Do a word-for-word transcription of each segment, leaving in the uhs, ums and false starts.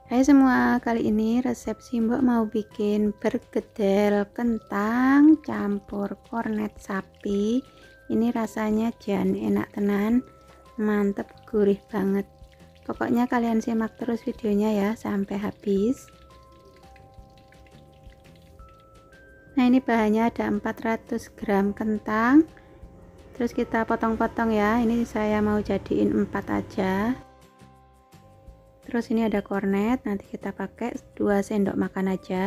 Hai semua, kali ini resep Simbok mau bikin bergedel kentang campur kornet sapi. Ini rasanya jan enak tenan, mantep, gurih banget. Pokoknya kalian simak terus videonya ya sampai habis. Nah, ini bahannya ada empat ratus gram kentang, terus kita potong-potong ya. Ini saya mau jadiin empat aja. Terus ini ada kornet, nanti kita pakai dua sendok makan aja.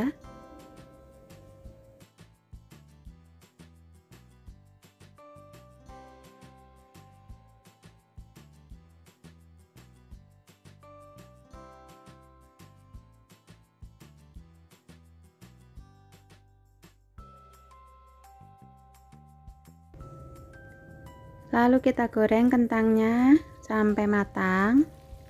Lalu kita goreng kentangnya sampai matang.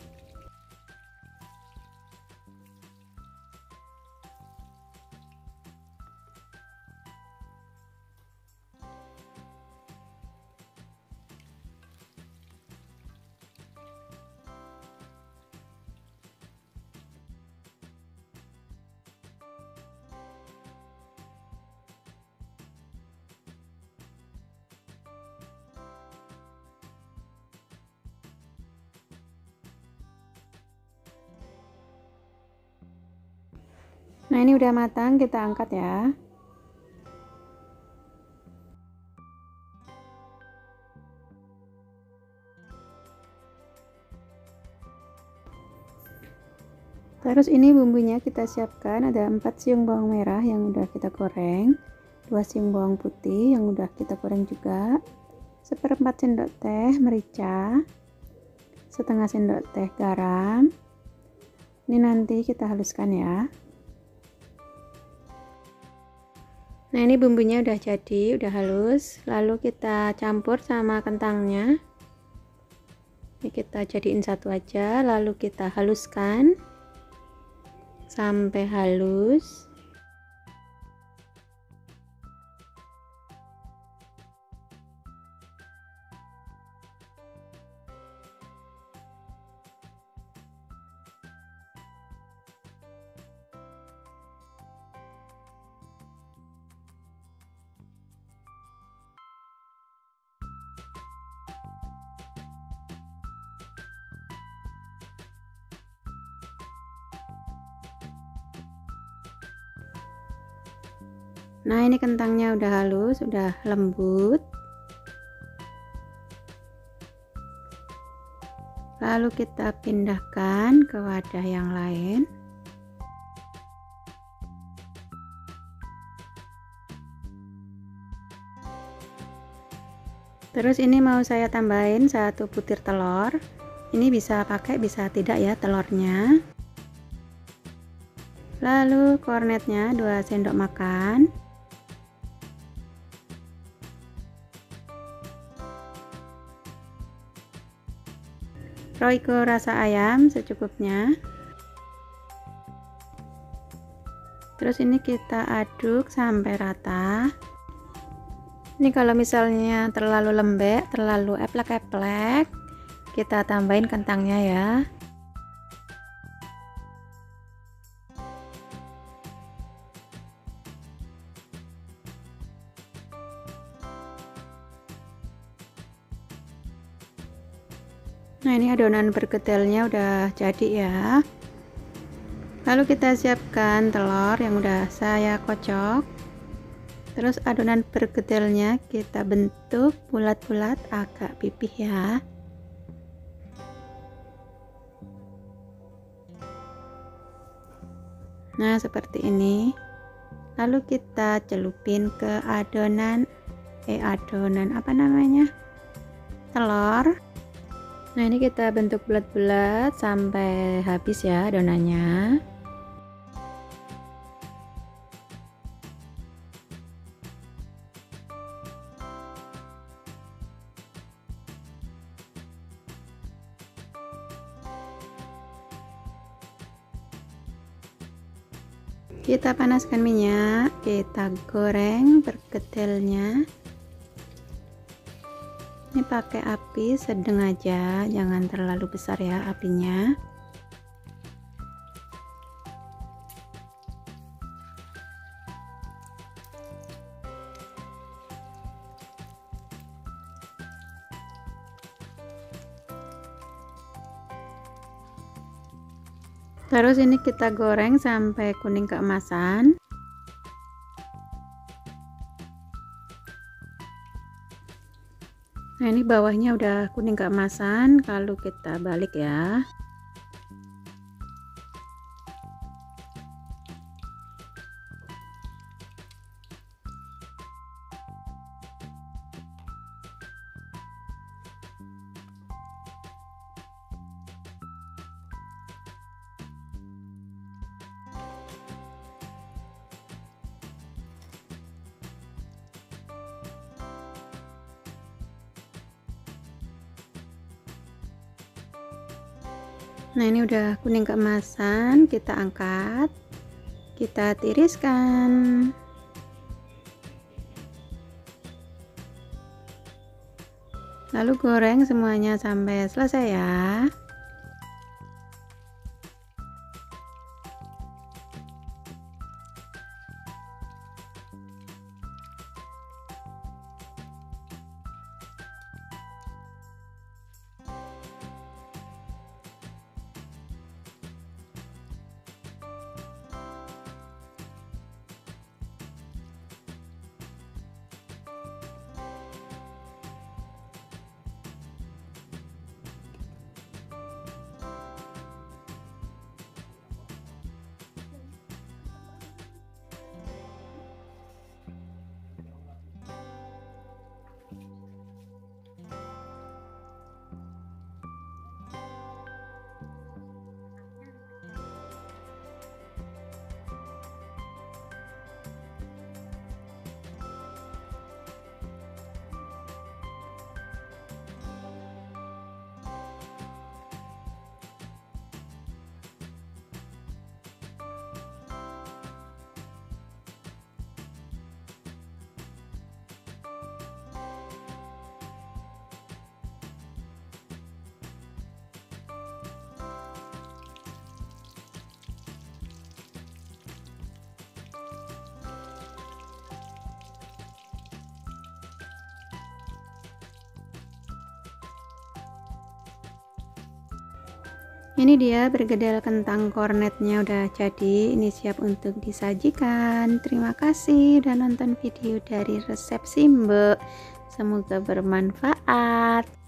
Nah, ini udah matang, kita angkat ya. Terus ini bumbunya kita siapkan, ada empat siung bawang merah yang udah kita goreng, dua siung bawang putih yang udah kita goreng juga, seperempat sendok teh merica, setengah sendok teh garam. Ini nanti kita haluskan ya. Nah, ini bumbunya udah jadi, udah halus. Lalu kita campur sama kentangnya. Ini kita jadiin satu aja, lalu kita haluskan sampai halus. Nah, ini kentangnya udah halus, udah lembut. Lalu kita pindahkan ke wadah yang lain. Terus ini mau saya tambahin satu butir telur. Ini bisa pakai, bisa tidak ya telurnya. Lalu kornetnya dua sendok makan. Royco rasa ayam secukupnya. Terus ini kita aduk sampai rata. Ini kalau misalnya terlalu lembek, terlalu eplek-eplek, kita tambahin kentangnya ya. Nah, ini adonan bergedelnya udah jadi ya. Lalu kita siapkan telur yang udah saya kocok. Terus adonan bergedelnya kita bentuk bulat-bulat agak pipih ya. Nah, seperti ini. Lalu kita celupin ke adonan eh adonan apa namanya? telur. Nah, ini kita bentuk bulat-bulat sampai habis ya adonannya. Kita panaskan minyak, kita goreng bergedelnya. Ini pakai api sedang aja, jangan terlalu besar ya apinya. Terus ini kita goreng sampai kuning keemasan. Nah, ini bawahnya udah kuning keemasan, lalu kita balik ya. Nah, ini udah kuning keemasan, kita angkat, kita tiriskan. Lalu goreng semuanya sampai selesai ya. Ini dia bergedel kentang kornetnya udah jadi, ini siap untuk disajikan. Terima kasih udah nonton video dari resep Simbe, semoga bermanfaat.